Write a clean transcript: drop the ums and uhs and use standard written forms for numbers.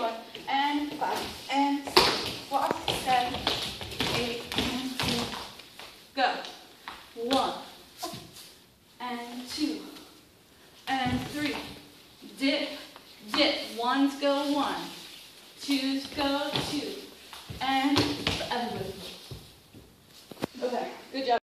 4, and 5, and 6, walk, 7, 8, and 2, go. 1, and 2, and 3, dip, dip. 1s go 1, 2s go 2, and the other way. Okay, good job.